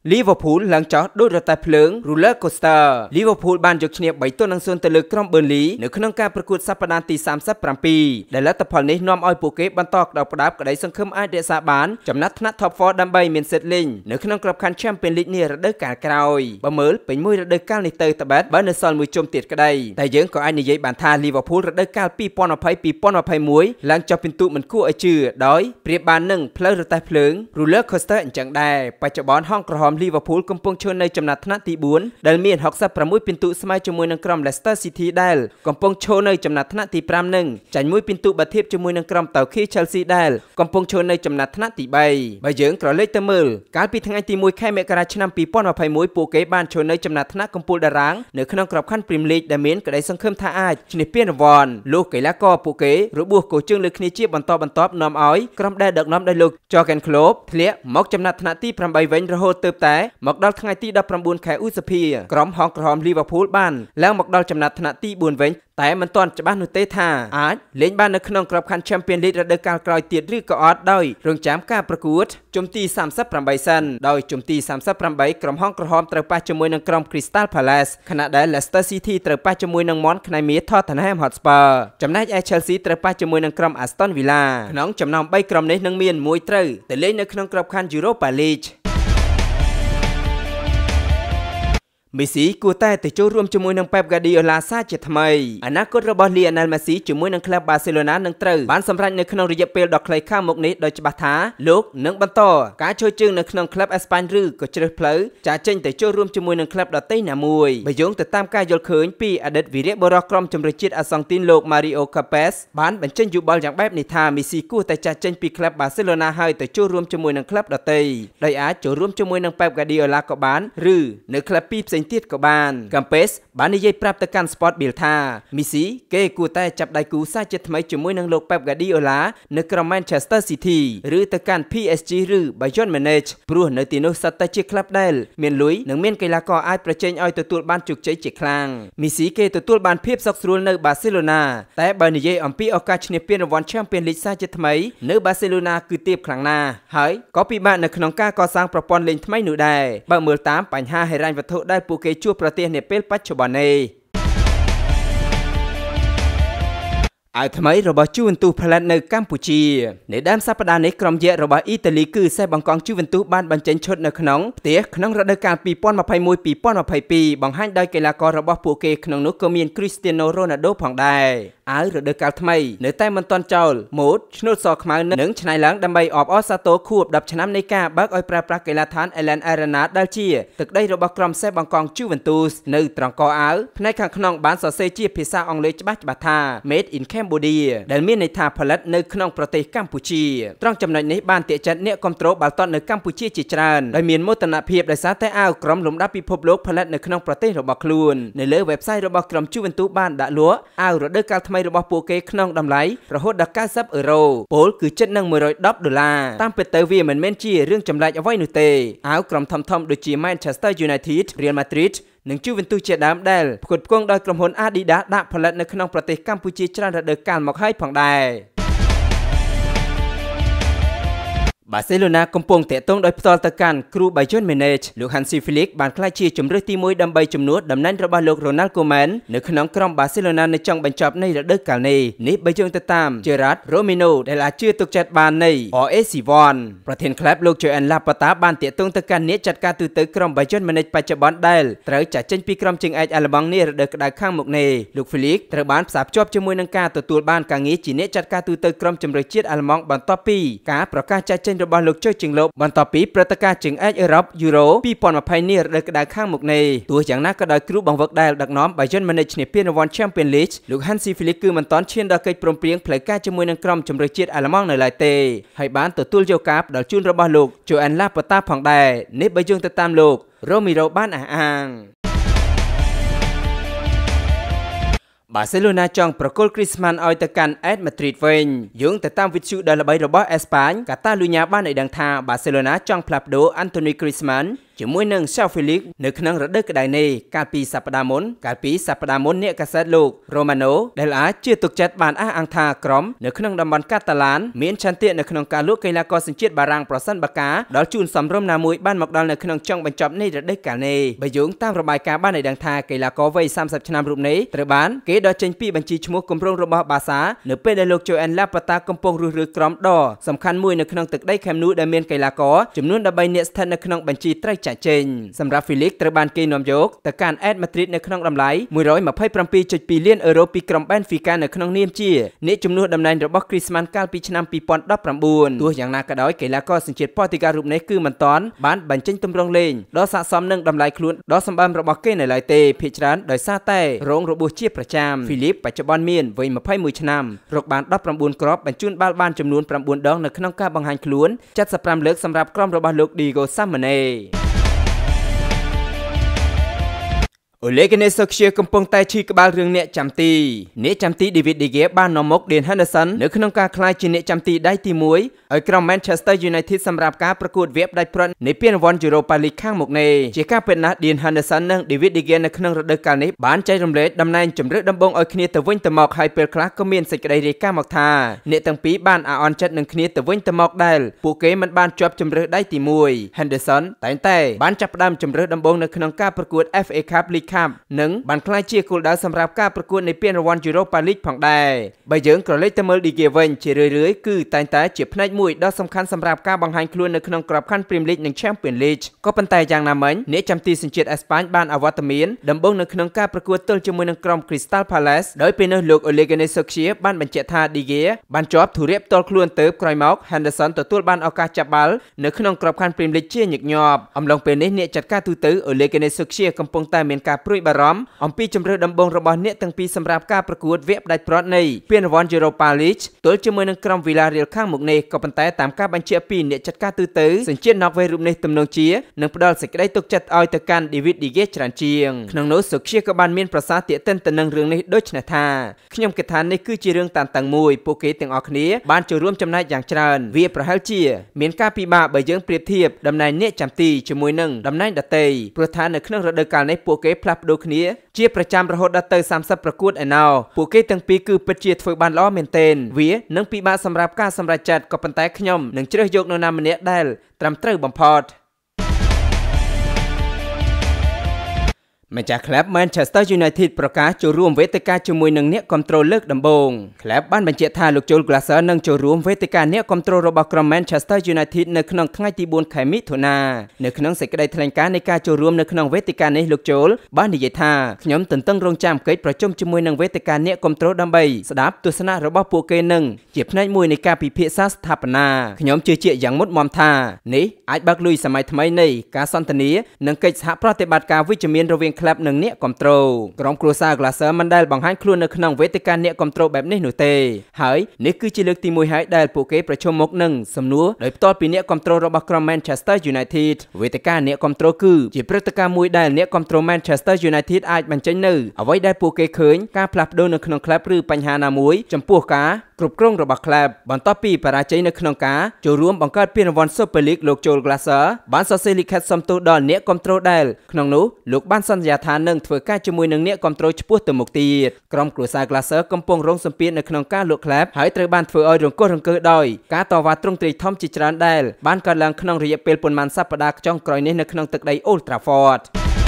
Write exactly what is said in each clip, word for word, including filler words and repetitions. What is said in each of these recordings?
Liverpool ឡើងចោះដូចរតែភ្លើង roller coaster Liverpool បានយកឈ្នះបីទល់នឹង ศูนย์ ទៅលើក្រុម Burnley នៅក្នុងការប្រកួតសប្តាហ៍ទី សាមសិបប្រាំពីរ ដែលលទ្ធផលនេះនាំឲ្យពួកគេបន្តក្តៅផ្ដាប់ក្តីសង្ឃឹមអាចរក្សាបានចំណាត់ថ្នាក់ Top ហ្វ័រ ដើម្បីមានសិទ្ធិលេងនៅក្នុងក្របខ័ណ្ឌ Champions League នេះរដូវកាលក្រោយបើមើលពេញមួយរដូវកាលនេះទៅត្បិតបើនៅសល់មួយជុំទៀតក្តីតែយើងក៏អាចនិយាយបានថា Liverpool រដូវកាល ពីរពាន់ម្ភៃ ពីរពាន់ម្ភៃមួយ ឡើងចុះពិន្ទុមិនគួរឲ្យជឿដោយប្រៀបបាននឹងផ្លូវរទេះភ្លើង roller coaster អញ្ចឹងដែរបច្ចុប្បន្នហង្សក្រហម Liverpool កំពុងឈរនៅចំណាត់ថ្នាក់ទី បួន ដែលមាន หกสิบหก ពិន្ទុស្មើជាមួយនឹងក្រុម Leicester City ដែលកំពុងឈរនៅចំណាត់ថ្នាក់ទី ប្រាំ និងចាញ់មួយពិន្ទុបើធៀបជាមួយនឹងក្រុមតៅខី Chelsea ដែលកំពុងឈរនៅចំណាត់ថ្នាក់ទី បី បើយើងក្រឡេកទៅមើលកាលពីថ្ងៃទី មួយ ខែមករាឆ្នាំ ពីរពាន់ម្ភៃមួយ ពួកគេបានឈរនៅចំណាត់ថ្នាក់កំពូលតារាងនៅក្នុងក្របខ័ណ្ឌ Premier League ដែលមានក្តីសង្ឃឹមថាអាចឈ្នះពានរង្វាន់លោកកីឡាករពួកគេរបួសកោជើងលើគ្នាជាបន្តបន្ទាប់នាំឲ្យក្រុមដែលដឹកនាំដោយលោក Jurgen Klopp ធ្លាក់មកចំណាត់ថ្នាក់ទី ប្រាំបី វិញរហូតទើបតែមកដល់ថ្ងៃទី ដប់ប្រាំបួន ខែឧសភាក្រុមហង្សក្រហម Liverpool បានឡើងមកដល់ចំណាត់ថ្នាក់ទី បួន វិញតែមិនទាន់ច្បាស់នោះទេថាអាចលេងបាននៅក្នុងក្របខ័ណ្ឌ Champions League រដូវកាលក្រោយទៀតឬក៏អត់ដោយរងចាំការប្រកួតជុំទី សាមសិបប្រាំបី សិនដោយជុំទី សាមសិបប្រាំបី ក្រុមហង្សក្រហមត្រូវប៉ះជាមួយនឹងក្រុម Crystal Palace ខណៈដែល Leicester City ត្រូវប៉ះជាមួយនឹង Mon ខ្នាយមាស Tottenham Hotspur ចំណែកឯ Chelsea ត្រូវប៉ះជាមួយនឹងក្រុម Aston Villa ក្នុងចំណោម បី ក្រុមនេះនឹងមានមួយត្រូវទៅលេងនៅក្នុងក្របខ័ណ្ឌ Europa League Messi គួរតែទៅចូលរួមជាមួយនឹង Pep Guardiola សាជាថ្មីអនាគតរបស់ Lionel Messi ជាមួយនឹងក្លឹប Barcelona នឹងត្រូវបានសម្រេចនៅក្នុងរយៈពេលដ៏ខ្លីខាងមុខនេះដោយច្បាស់ថាលោកនឹងបន្តការចូលជើងនៅក្នុងក្លឹបអេស្ប៉ាញឬក៏ជ្រើសផ្លូវចាចេញទៅចូលរួមជាមួយនឹងក្លឹបដទៃណាមួយបើយោងទៅតាមការយល់ឃើញពីអតីតវីរបុរសក្រុមជម្រើសជាតិអាសង់ទីនលោក Mario Kempes បានបញ្ចេញយោបល់យ៉ាងបែបនេះថា Messi គួរតែចាចេញពីក្លឹប Barcelona ហើយទៅចូលរួមជាមួយនឹងក្លឹបដទៃដោយអាចចូលរួមជាមួយនឹង Pep Guardiola ក៏បានឬនៅក្លឹបពីរផ្សេងទៀតក៏បាន Kempes បាននិយាយប្រាប់ទៅកាន់ Sport Bill ថា Messi គេគួរតែចាប់ដៃគូសាជាថ្មីជាមួយនឹងលោក Pep Guardiola នៅក្រុម Manchester City ឬទៅកាន់ P S G ឬ Bayern Munich ព្រោះនៅទីនោះសុទ្ធតែជាក្លឹបដែលមានលុយនិងមានកីឡាករអាចប្រជែងឲ្យទទួលបានជោគជ័យជាខ្លាំង Messi គេទទួលបានភាពសុខស្រួលនៅ Barcelona តែបើនិយាយអំពីឱកាសឈ្នះពានរង្វាន់ Champions League សាជាថ្មីនៅ Barcelona គឺទាបខ្លាំងណាស់ហើយក៏ពិបាកនៅក្នុងការកសាងប្រព័ន្ធលេងថ្មីនោះដែរបើមើលតាមបញ្ហាហិរញ្ញវត្ថុដែលពួកគេជួបប្រទះនាពេលបច្ចុប្បន្ននេះអាវថ្មីរបស់ Juventus ផលិតនៅកម្ពុជានៅដើមសប្តាហ៍នេះក្រុមយក្សរបស់អ៊ីតាលីគឺសេះបង្កង Juventus បានបញ្ចេញឈុតនៅក្នុងផ្ទះក្នុងរដូវកាល ពីរពាន់ម្ភៃមួយ ពីរពាន់ម្ភៃពីរ បង្ហាញដោយកីឡាកររបស់ពួកគេក្នុងនោះក៏មាន Cristiano Ronaldo ផងដែរអាវរដូវកាលថ្មីនៅតែមិនទាន់ចោលម៉ូដឆ្នូតសខ្មៅនឹងឆ្នៃឡើងដើម្បីអបអរសាទរខួបដប់ឆ្នាំនៃការបើកឲ្យប្រើប្រាស់កីឡាដ្ឋាន Allianz Arena ដែលជាទឹកដីរបស់ក្រុមសេះបង្កង Juventus នៅត្រង់កអាវផ្នែកខាងក្នុងបានសរសេរជាភាសាអង់គ្លេសច្បាស់ច្បាស់ថា Made in Cambodia ដែលមានន័យថាផលិតនៅក្នុងប្រទេសកម្ពុជាត្រង់ចំណុចនេះបានទាក់ចិត្តអ្នកគាំទ្របាល់ទាត់នៅកម្ពុជាជាច្រើនដោយមានមោទនភាពដោយសារតែអាវក្រុមលំដាប់ពិភពលោកផលិតនៅក្នុងប្រទេសរបស់ខ្លួននៅលើ website របស់ក្រុម Juventus បានដាក់លក់អាវរដូវកាលថ្មីរបស់ពួកគេក្នុងតម្លៃរហូតដល់ 九十 អឺរ៉ូពលគឺជិតនឹង មួយរយដប់ ដុល្លារតាមពិតទៅវាមិនមែនជារឿងចម្លែកអ្វីនោះទេអាវក្រុមធំៗដូចជា Manchester United Real Madrid និង Juventus ជាដើមដែលផ្គត់ផ្គង់ដោយក្រុមហ៊ុន Adidas ដាក់ផលិតនៅក្នុងប្រទេសកម្ពុជាច្រើនរដូវកាលមកហើយផងដែរ Barcelona កំពុងតាក់ទងដោយផ្ទាល់ទៅកាន់គ្រូ Bayern Munich លោក Felix បានក្លាយជាជម្រើសទីមួយដើម្បីជំនួសតំណែងរបស់លោក Ronald Koeman នៅក្នុងក្រុម Barcelona នៅចុងបញ្ចប់នៃរដូវកាលនេះនេះបើយោងទៅតាម Gerard Romano ដែលអាចជឿទុកចិត្តបាននៃ R A C one ប្រធានក្លឹបលោក Joan Laporta បានតាក់ទងទៅកាន់អ្នកចាត់ការទូតក្រុម Bayern Munich បច្ចុប្បន្នដែលត្រូវចាក់ចេញពីក្រុមជើងឯកអាល្លឺម៉ង់នេះរដូវក្តៅខាងមុខនេះលោក Felix ត្រូវបានផ្សារភ្ជាប់ជាមួយនឹងការទទួលបានការងារជាអ្នកចាត់ការទូតក្រុមជម្រើសជាតិអាល្លឺម៉ង់បន្ទាប់ពីការប្រកាសចាក់ចេញរបស់លោក ចុះជាងលបបន្ទាប់ពីព្រឹត្តិការណ៍ជើងឯកអឺរ៉ុប Euro ពីរពាន់ម្ភៃនេះរដូវក្តៅខាងមុខនេះទោះយ៉ាងណាក៏ដោយគ្រូបង្វឹកដែលដឹកនាំ Bayern Munich ឈ្នះពានរង្វាន់ Champions League លោក Felix គឺមិនទាន់ឈានដល់កិច្ចព្រមព្រៀងផ្លូវការជាមួយនឹងក្រុមជម្រើសជាតិអាល្លឺម៉ង់នៅឡើយទេហើយបានទទួលយកការផ្ដល់ជូនរបស់លោក Joan Laporta ផងដែរនេះបើយោងទៅតាមលោក Romero បានអះអាង Barcelona ចង់ប្រគល់ Griezmann ឲ្យទៅកាន់ Madrid វិញយោងទៅតាមវិទ្យុដ៏ល្បីរបស់អេស្ប៉ាញ Catalunya បានឲ្យដឹងថា Barcelona ចង់ផ្លាស់ប្ដូរ Anthony Griezmann ជាមួយនឹង Felix នៅក្នុងរដូវក្តៅនេះកាលពីសប្តាហ៍មុនកាលពីសប្តាហ៍មុនអ្នកកាសែតលោក Romano ដែលអាចជឿទុកចិត្តបានអះអាងថាក្រុមនៅក្នុងតំបន់កាតាឡានមានឆន្ទៈនៅក្នុងការលក់កីឡាករសញ្ជាតិបារាំងប្រសិនបើការដល់ជូនសំរុំណាមួយបានមកដល់នៅក្នុងចុងបញ្ចប់នៃរដូវកាលនេះបើយោងតាមរបាយការណ៍បានឲ្យដឹងថាកីឡាករវ័យសាមសិបឆ្នាំរូបនេះត្រូវបានគេដកចេញពីបញ្ជីឈ្មោះគម្រោងរបស់បាសានៅពេលដែលលោក Joan Laporta កំពុងរុះរើក្រុមដ៏សំខាន់មួយនៅក្នុងទឹកដី Camp Nou ដែលមានកីឡាករចំនួនដប់បីនាក់ស្ថិតនៅក្នុងបញ្ជីត្រូវចាក់ចេញសម្រាប់ Felix ត្រូវបានគេនាំយកទៅកាន់ Real Madrid នៅក្នុងតម្លៃមួយរយម្ភៃប្រាំពីរចុចពីរលានអឺរ៉ូពីក្រុម Benfica នៅក្នុងនាមជាអ្នកជំនួសតំណែងរបស់ Griezmann កាលពីឆ្នាំពីរពាន់ដប់ប្រាំបួនទោះយ៉ាងណាក៏ដោយកីឡាករសញ្ជាតិប៉ូទុយហ្គាល់រូបនេះគឺមិនទាន់បានបញ្ចេញទម្រង់លេងដ៏ស័ក្តិសមនឹងតម្លៃខ្លួនដ៏សម្បើមរបស់គេនៅឡើយទេភាគច្រើនដោយសារតែរងរបួសជាប្រចាំ Felix បច្ចុប្បន្នមានវ័យម្ភៃមួយឆ្នាំរកបានដប់ប្រាំបួនគ្រាប់បញ្ជូនបាល់បានចំនួនប្រាំបួនដងនៅក្នុងការបង្ហាញខ្លួនចាត់សិបប្រាំលើកសម្រាប់ក្រុមរបស់លោក Diego Simeoneអូលេហ្គនេសូខ្ជាកំពុងតែឈីក្បាលរឿងអ្នកចាំទីអ្នកចាំទី David De Gea បាននាំមក Henderson នៅក្នុងការក្លាយជាអ្នកចាំទីដៃទីមួយឲ្យក្រុម Manchester United សម្រាប់ការប្រកួតវគ្គផ្ដាច់ព្រាត់នៃពានរង្វាន់ Europa League ខាងមុខនេះជាការពិតណាស់ Henderson និង David De Gea នៅក្នុងរដូវកាលនេះបានចែករំលែកតំណែងជម្រើសដំបូងឲ្យគ្នាទៅវិញទៅមកហើយពេលខ្លះក៏មានសេចក្តីរាយការណ៍មកថាអ្នកទាំងពីរបានអាអន់ចិត្តនឹងគ្នាទៅវិញទៅមកដែលពួកគេមិនបានជាប់ជម្រើសដៃទីមួយ Henderson តែងតែបានចាប់ផ្ដើមជម្រើសដំបូងនៅក្នុងការប្រកួត F A Cup League Cup និងបានក្លាយជាគោលដៅសម្រាប់ការប្រកួតនៃពានរង្វាន់ Europa League ផងដែរបើយើងក្រឡេកទៅមើល De Gea វិញជារឿយៗគឺតែងតែជាផ្នែកមួយដ៏សំខាន់សម្រាប់ការបង្ហាញខ្លួននៅក្នុងក្របខ័ណ្ឌ Premier League និង Champions League ក៏ប៉ុន្តែយ៉ាងណាមិញអ្នកចាំទីសញ្ជាតិអេស្ប៉ាញបានអវត្តមានដំបូងនៅក្នុងការប្រកួតទល់ជាមួយនឹងក្រុម Crystal Palace ដោយពេលនោះលោក Ole Gunnar Solskjaer បានបញ្ជាក់ថា De Gea បានជាប់ធុរៈផ្ទាល់ខ្លួនទៅក្រោយមក Henderson ទទួលបានឱកាសចាប់បាល់នៅក្នុងក្របខ័ណ្ឌ Premier League ជាញឹកញាប់អំឡុងពេលនេះអ្នកចាត់ការទូទៅ Ole Gunnar Solskjaer កំពុងតែមានការព្រួយបារម្ភអំពីជម្រើសដំបូងរបស់អ្នកទាំងពីរសម្រាប់ការប្រកួតវគ្គផ្ដាច់ព្រាត់នៃពានរង្វាន់ Europa League ទល់ជាមួយនឹងក្រុម Villarreal ខាងមុខនេះក៏ប៉ុន្តែតាមការបញ្ជាក់ពីអ្នកចាត់ការទូទៅសញ្ជាតិណ័រវេសរូបនេះទំនងជានឹងផ្ដល់សេចក្តីទុកចិត្តឲ្យទៅកាន់ David De Gea ច្រើនជាងក្នុងនោះសុខជាក៏បានមានប្រសាសន៍ទាក់ទិនទៅនឹងរឿងនេះដូចនេះថាខ្ញុំគិតថានេះគឺជារឿងតានតឹងមួយពួកគេទាំងអស់គ្នាបានចូលរួមចំណែកយ៉ាងច្រើនវាប្រហែលជាមានការពិបាកបើយើងប្រៀបធៀបតំណែងអ្នកចាំទីជាមួយនឹងតំណែងដទៃព្រោះថានៅក្នុងរដូវកាលនេះពួកគេផ្លាស់ប្ដូរគ្នាជាប្រចាំរហូតដល់ទៅសាមសិបប្រកួតឯណោះពួកគេទាំងពីរគឺពិតជាធ្វើបានល្អមែនទែនវានឹងពិបាកសម្រាប់ការសម្រេចចិត្តក៏ប៉ុន្តែខ្ញុំនឹងជ្រើសយកនរណាម្នាក់ដែលត្រឹមត្រូវបំផុតម្ចាស់ក្លឹប Manchester United ប្រកាសចូលរួមវេទិកាជាមួយនឹងអ្នកគ្រប់គ្រងលើកដំបូងក្លឹបបានបញ្ជាក់ថាលោក Joel Glazer នឹងចូលរួមវេទិកាអ្នកគ្រប់គ្រងរបស់ក្រុម Manchester United នៅក្នុងថ្ងៃទីបួនខែមិថុនានៅក្នុងសេចក្តីថ្លែងការណ៍នៃការចូលរួមនៅក្នុងវេទិកានេះលោក Joel បាននិយាយថាខ្ញុំទន្ទឹងរង់ចាំកិច្ចប្រជុំជាមួយនឹងវេទិកាអ្នកគ្រប់គ្រងដើម្បីស្ដាប់ទស្សនៈរបស់ពួកគេនឹងជាផ្នែកមួយនៃការពិភាក្សាស្ថាបនាខ្ញុំជឿជាក់យ៉ាងមុតមមថានេះអាចបើកលុយសម័យថ្មីនៃការសន្ទនានិងកិច្ចសហប្រតិបត្តិការវិជ្ជមានរវាងក្លឹបនិងអ្នកគ្រប់គ្រងក្រុមគ្រួសារ Glazer មិនដែលបង្ហាញខ្លួននៅក្នុងវេទិកាអ្នកគ្រប់គ្រងបែបនេះនោះទេហើយនេះគឺជាលើកទីមួយហើយដែលពួកគេប្រជុំមុខនឹងសំណួរដោយផ្ទាល់ពីអ្នកគ្រប់គ្រងរបស់ក្រុម Manchester United វេទិកាអ្នកគ្រប់គ្រងគឺជាព្រឹត្តិការណ៍មួយដែលអ្នកគ្រប់គ្រង Manchester United អាចបញ្ចេញនៅអ្វីដែលពួកគេឃើញការផ្លាស់ប្ដូរនៅក្នុងក្លឹបឬបញ្ហាណាមួយចំពោះការគ្រប់គ្រងរបស់ក្លឹបបន្ទាប់ពីបរាជ័យនៅក្នុងការចូលរួមបង្កើតពានរង្វាន់ Super League លោក Joel Glazer បានសរសេរលិខិតសុំទោសដល់អ្នកគ្រប់គ្រងដែលក្នុងនោះលោកបានសន្យាថានឹងធ្វើការជាមួយនឹងអ្នកគ្រប់គ្រងឆ្ពោះទៅមុខទៀតក្រុមគ្រួសារ Glazer កំពុងរងសម្ពាធនៅក្នុងការលក់ក្លឹបហើយត្រូវបានធ្វើឲ្យរង្គោះរង្គើដោយការតវ៉ាទ្រង់ទ្រាយធំជាច្រើនដែលបានកើតឡើងក្នុងរយៈពេលប៉ុន្មានសប្តាហ៍ចុងក្រោយនេះនៅក្នុងទឹកដី Old Trafford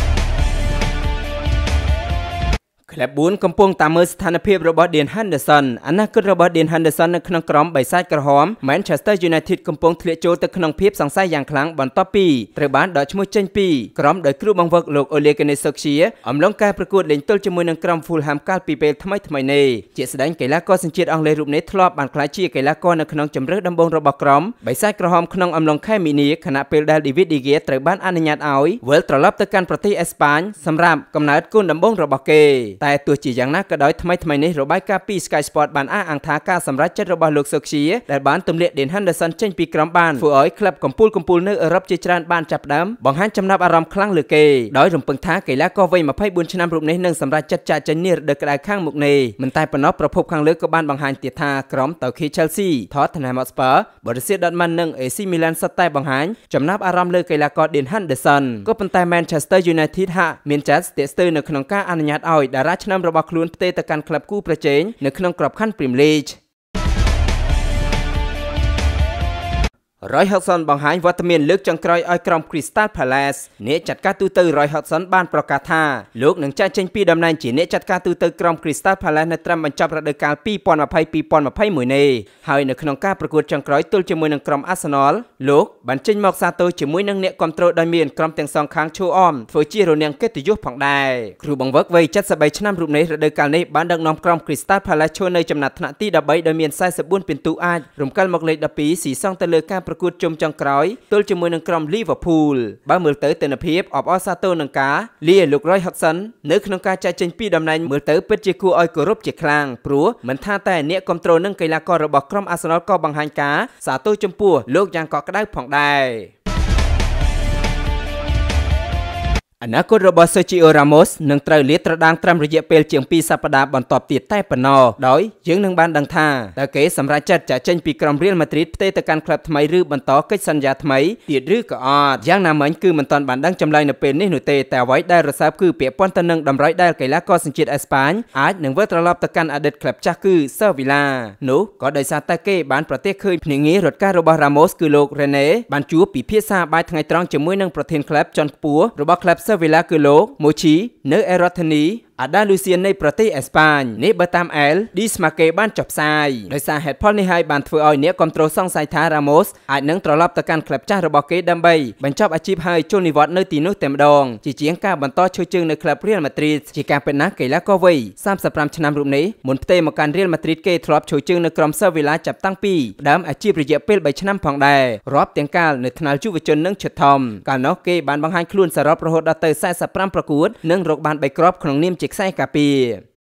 ក្លឹបបួនកំពុងតាមមើលស្ថានភាពរបស់ Henderson អនាគតរបស់ Henderson នៅក្នុងក្រុមបិសាចក្រហម Manchester United កំពុងធ្លាក់ចូលទៅក្នុងភាពសង្ស័យយ៉ាងខ្លាំងបន្ទាប់ពីត្រូវបានដកឈ្មោះចេញពីក្រុមដោយគ្រូបង្វឹកលោក Ole Gunnar Solskjaer អំឡុងការប្រកួតលេងទល់ជាមួយនឹងក្រុម Fulham កាលពីពេលថ្មីថ្មីនេះជាស្ដែងកីឡាករសញ្ជាតិអង់គ្លេសរូបនេះធ្លាប់បានក្លាយជាកីឡាករនៅក្នុងជម្រើសដំបូងរបស់ក្រុមបិសាចក្រហមក្នុងអំឡុងខែមីនាខណៈពេលដែល David De Gea ត្រូវបានអនុញ្ញាតឲ្យវិលត្រឡប់ទៅកាន់ប្រទេសអេស្ប៉ាញសម្រាប់កំណើតកូនដំបូងរបស់គេតែទោះជាយ៉ាងណាក៏ដោយថ្មីថ្មីនេះរបាយការណ៍ពី Sky Sport បានអះអាងថាការសម្រេចចិត្តរបស់លោកសូខ្យាដែលបានទម្លាក់ Henderson ចេញពីក្រុមបានធ្វើឲ្យក្លឹបកំពូលកំពូលនៅអឺរ៉ុបជាច្រើនបានចាប់ផ្ដើមបង្ហាញចំណាប់អារម្មណ៍ខ្លាំងលើគេដោយរំពឹងថាកីឡាករវ័យម្ភៃបួនឆ្នាំរូបនេះនឹងសម្រេចចិត្តចាកចេញនារដូវក្តៅខាងមុខនេះមិនតែប៉ុណ្ណោះប្រភពខាងលើក៏បានបង្ហាញទៀតថាក្រុមតៅខី Chelsea, Tottenham Hotspur, Borussia Dortmund និង เอ ซี Milan សុទ្ធតែបង្ហាញចំណាប់អារម្មណ៍លើកីឡាករ Henderson ក៏ប៉ុន្តែ Manchester United ហាក់មានចាត់ស្ទាក់ស្ទើរនៅក្នុងការអនុញ្ញាតឲ្យតារាឆ្នាំរបស់ខ្លួនផ្ទេរទៅកាន់ក្លឹបគូប្រជែងនៅក្នុងក្របខ័ណ្ឌ Premier League Roy Hudsons បង្ហាញវត្តមានលើកចុងក្រោយឲ្យក្រុម Crystal Palace អ្នកចាត់ការទូត Roy Hudsons បានប្រកាសថាលោកនឹងចាក់ចេញពីតំណែងជាអ្នកចាត់ការទូតក្រុម Crystal Palace នៅត្រឹមបញ្ចប់រដូវកាល ពីរពាន់ម្ភៃពីរ ពីរពាន់ម្ភៃមួយ នេះហើយនៅក្នុងការប្រកួតចុងក្រោយទល់ជាមួយនឹងក្រុម Arsenal លោកបានចេញមកសាទរជាមួយនឹងអ្នកគាំទ្រដោយមានក្រុមទាំងសងខាងឈូអមធ្វើជារនាំងកិត្តិយសផងដែរគ្រូបង្វឹកវ័យ เจ็ดสิบสาม ឆ្នាំរូបនេះរដូវកាលនេះបានដឹកនាំក្រុម Crystal Palace ឈរនៅចំណាត់ថ្នាក់ទី ដប់បី ដោយមាន สี่สิบสี่ ពិន្ទុអាចរំកិលមកលេខ ដប់ពីរ ស៊ីសងទៅលើការប្រកួតជុំចុងក្រោយទល់ជាមួយនឹងក្រុម Liverpool បើមើលទៅទិដ្ឋភាពអបអរសាទរនឹងការលាលោក Roy Hudsons នៅក្នុងការចាក់ចេញពីតំណែងមើលទៅពិតជាគួរឲ្យគោរពជាខ្លាំងព្រោះមិនថាតែអ្នកគាំទ្រនិងកីឡាកររបស់ក្រុម Arsenal ក៏បង្ហាញការសាទរចំពោះលោកយ៉ាងកក់ក្ដៅផងដែរអនាគតរបស់ Sergio Ramos នឹងត្រូវលាតត្រដាងត្រឹមរយៈពេលជាងពីរសប្តាហ៍បន្ទាប់ទៀតតែប៉ុណ្ណោះដោយយើងនឹងបានដឹងថាតើគេសម្រេចចិត្តចាក់ចេញពីក្រុម Real Madrid ផ្ទេរទៅកាន់ក្លឹបថ្មីឬបន្តកិច្ចសន្យាថ្មីទៀតឬក៏អត់យ៉ាងណាមិញគឺមិនទាន់បានដឹងចម្លើយនៅពេលនេះនោះទេតែអ្វីដែលរសើបគឺពាក់ព័ន្ធទៅនឹងតម្រុយដែលកីឡាករសញ្ជាតិអេស្ប៉ាញអាចនឹងវិលត្រឡប់ទៅកាន់អតីតក្លឹបចាស់គឺ Sevilla នោះក៏ដោយសារតែគេបានប្រទះឃើញភ្នាក់ងាររដ្ឋការរបស់ Ramos គឺលោក Rene បានជួបពិភាក្សាបាយថ្ងៃត្រង់ជាមួយនឹងប្រធានក្លឹបជាន់ខ្ពស់របស់ក្លឹបSevilla គឺលោក Mochi នៅឯរដ្ឋធានីអាដាលូសៀននៃប្រទេសអេស្ប៉ាញនេះបើតាមអែលឌីស្ម៉ាកេបានចុះផ្សាយដោយសារហេតុផលនេះហើយបានធ្វើឲ្យអ្នកគាំទ្រសង្ស័យថា Ramos អាចនឹងត្រឡប់ទៅកាន់ក្លឹបចាស់របស់គេដើម្បីបញ្ចប់អាជីពហើយចូលនិវត្តន៍នៅទីនោះតែម្ដងជាជាងការបន្តឈរជើងនៅក្លឹប Real Madrid ជាការពិតណាស់កីឡាករវ័យសាមសិបប្រាំឆ្នាំរូបនេះមុនផ្ទេរមកកាន់ Real Madrid គេធ្លាប់ឈរជើងនៅក្រុម Sevilla ចាប់តាំងពីដើមអាជីពរយៈពេលបីឆ្នាំផងដែររាប់ទាំងកាលនៅថ្នាលយុវជននិងឈុតធំកាលនោះគេបានបង្ហាញខ្លួនសរុបរហូតដល់ទៅ สี่สิบห้า ប្រកួតនិងរកបានបីគ្រាប់ក្នុងនាមជាខ្សែការពារ